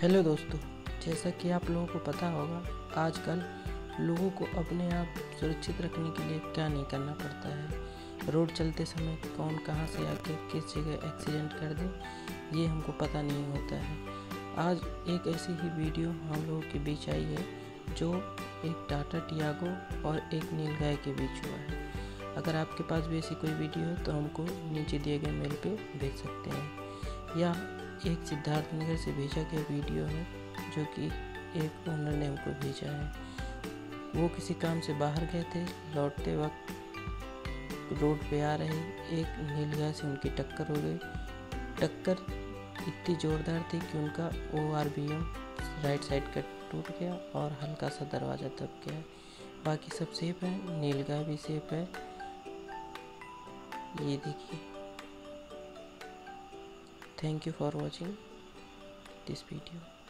Hello दोस्तों, जैसा कि आप लोगों को पता होगा, आजकल लोगों को अपने आप सुरक्षित रखने के लिए क्या नहीं करना पड़ता है। रोड चलते समय कौन कहां से आके किस जगह एक्सीडेंट कर दे, ये हमको पता नहीं होता है। आज एक ऐसी ही वीडियो हम लोगों के बीच आई है जो एक टाटा टियागो और एक नीलगाय के बीच हुआ है। अगर आपके पास भी ऐसी कोई वीडियो है तो हमको नीचे दिए गए मेल पे भेज सकते हैं। या एक सिद्धार्थ नगर से भेजा गया वीडियो है जो कि एक ओनर ने हमको भेजा है। वो किसी काम से बाहर गए थे, लौटते वक्त रोड पे आ रहे एक नीलगाय से उनकी टक्कर हो गई। टक्कर इतनी ज़ोरदार थी कि उनका ORBM राइट साइड का टूट गया और हल्का सा दरवाज़ा दब गया। बाकी सब सेफ है, नीलगाय भी सेफ है। ये देखिए। Thank you for watching this video.